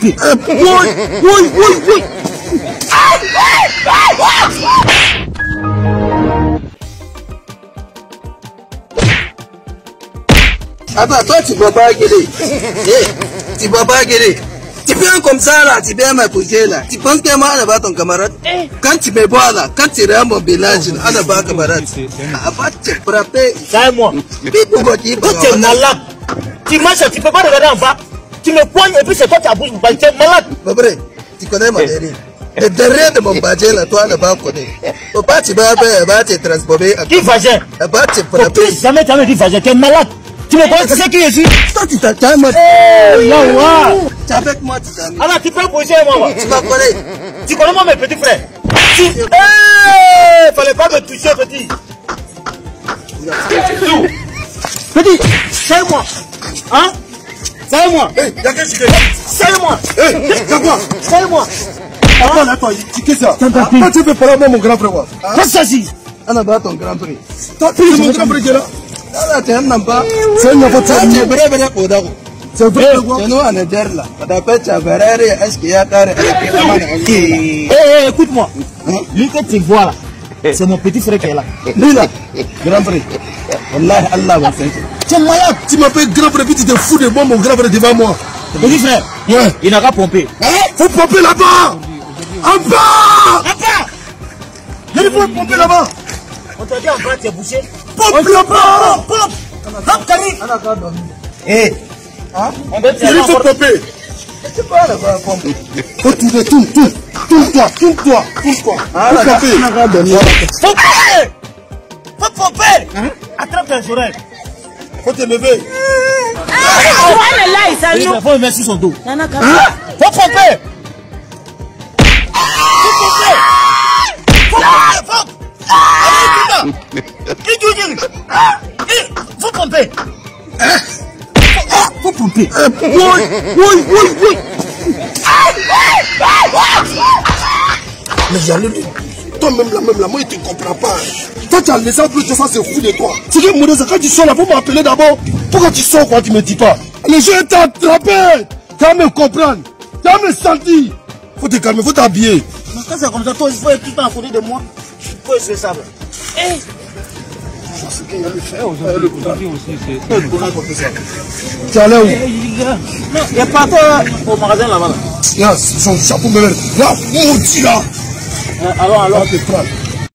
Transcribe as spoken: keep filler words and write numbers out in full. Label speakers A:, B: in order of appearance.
A: pomper. Oui, oui, oui, oui.
B: Attends, toi tu peux pas gueuler. Tu peux pas gueuler. Tu viens comme ça là, tu viens m'épouser là. Tu penses que moi, on va ton camarade? Quand tu me vois là, quand tu rentres mon village, on va camarade. Avant de te frapper.
A: Ça et moi.
B: Puis pourquoi tu es
A: malade? Tu marches, tu peux pas regarder en bas. Tu me poignes et puis c'est toi qui as bouge. Tu es malade.
B: Babré, tu connais mon derrière. Le derrière de mon badge là, toi, ne va pas connaître. Faut pas tu vas te transformer.
A: Qui vagin?
B: Elle va te frapper.
A: Jamais, jamais dit vagin. Tu es malade. Tu me connais, tu sais qui je suis?
B: Toi, tu t'attends, moi.
A: Oh, là, ouais.
B: Tu es avec moi, tu t'attends.
A: Alors, tu peux bouger, moi.
B: Tu m'as connais.
A: Tu connais moi, mes petits frères. Tu... Hey, fallait pas me toucher, petit. Petit, c'est moi. Hein? C'est moi. C'est moi. C'est moi.
B: Attends, attends, tu qu'est-ce que ça? Toi, tu peux parler à mon grand frère.
A: Qu'est-ce que ça dit?
B: On a ton grand frère. Toi, tu es mon grand frère qui est là. C'est un namba. C'est un namba. C'est vrai, vrai, vrai. C'est vrai, c'est nous en Niger là. On appelle ça Verre, est-ce qu'il y a carré?
A: Eh, écoute-moi. Lui que tu vois là, c'est mon petit frère qui est là.
B: Lui là, grand frère. Wallahi, Allah va faire. Tu es malade. Tu m'appelles grand frère, puis tu te fous de moi, mon grand frère devant moi.
A: Petit frère,
B: ouais.
A: Il n'a qu'à pomper.
B: Faut pomper là-bas. En bas.
A: Là-bas.
B: Il faut pomper là-bas.
A: On t'a dit en bas, tu es bouché.
B: Pompe là-bas.
A: Pompe. Hop, Karim. Eh.
B: Il faut pomper. C'est pas là-bas, pompe. Faut tourner, tourne, tourne. Tourne-toi, tourne-toi, tourne-toi. Faut pomper.
A: Faut pomper. Faut pomper. Attrape tes oreilles.
B: Faut te lever.
A: Il faut le mettre sur son dos. Faut pomper. Faut pomper. Faut pomper.
B: Oui, oui, oui, oui. Mais j'allais lui. Toi-même là, même là, moi, il ne te comprend pas. Toi, tu as laissé en plus de ça, c'est fou de toi. C'est que mon quand tu sors là, vous m'appelez d'abord. Pourquoi tu sors, quoi, tu me dis pas? Les gens t'ont attrapé. Tu vas me comprendre. Tu vas me sentir. Faut te calmer, faut t'habiller.
A: Mais quand c'est comme ça, toi, il faut être tout le temps à côté de moi. Il faut essayer ça. Eh!
C: Aujourd'hui aussi, c'est...
B: Tu es allé où?
A: Non, il est parti au magasin là-bas.
B: Là, son chapeau me lève. Là, maudit là.
A: Alors, alors.
B: Là, te prends.